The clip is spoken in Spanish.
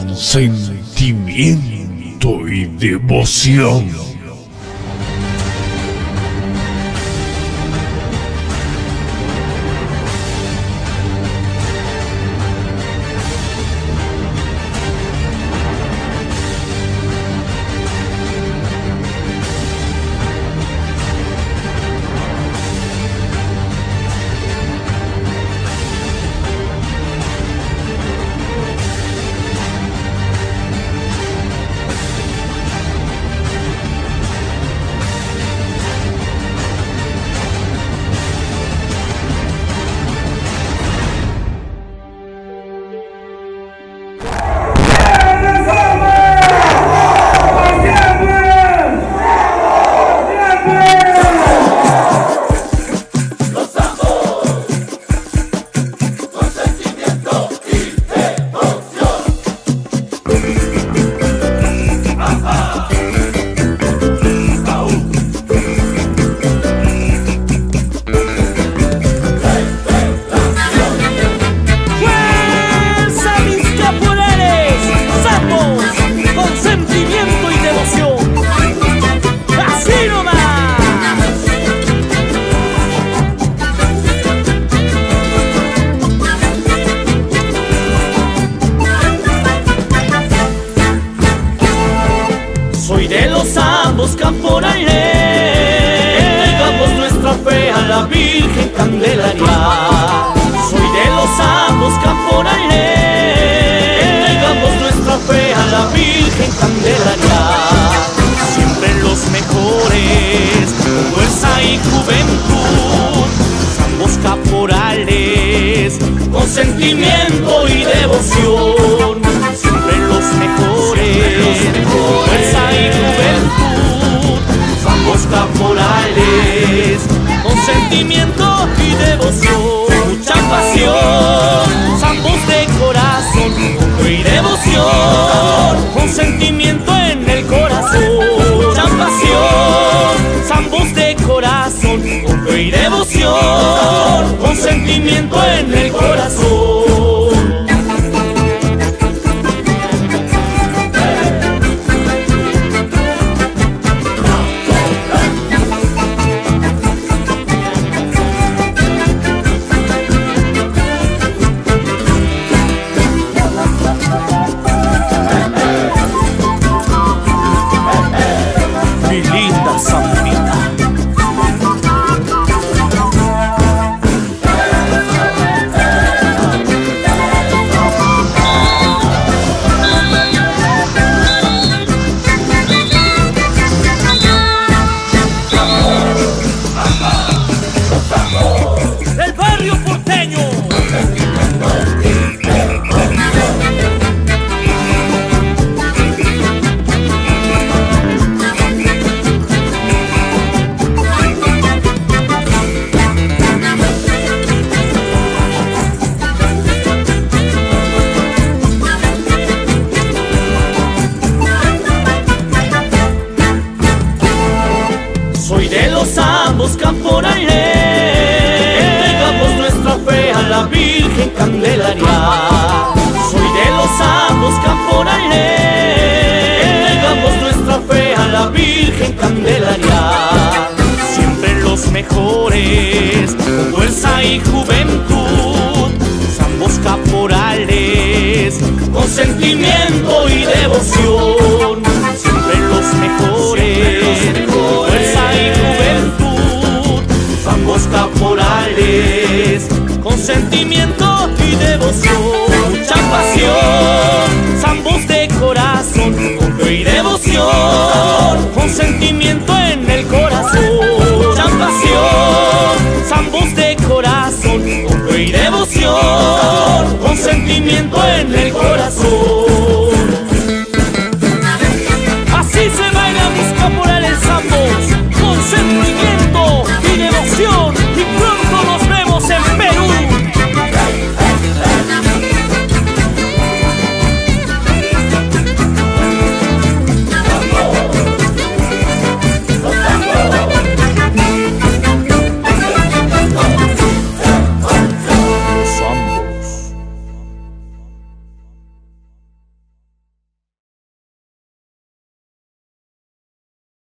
sentimiento y devoción. Soy de los Zambos caporales, entregamos nuestra fe a la Virgen Candelaria. Soy de los Zambos caporales, entregamos nuestra fe a la Virgen Candelaria. Siempre los mejores, con fuerza y juventud, Zambos caporales, con sentimiento y devoción. Siempre los mejores, con fuerza y juventud, Zambos caporales, con sentimiento y devoción. Mucha pasión, Zambos de corazón, con fe y devoción, con sentimiento en el corazón. Mucha pasión, Zambos de corazón, con fe y devoción, con sentimiento en el corazón. Soy de los Zambos caporales, entregamos nuestra fe a la Virgen Candelaria. Soy de los Zambos caporales, entregamos nuestra fe a la Virgen Candelaria. Siempre los mejores, con fuerza y juventud, Zambos caporales, con sentimiento y devoción.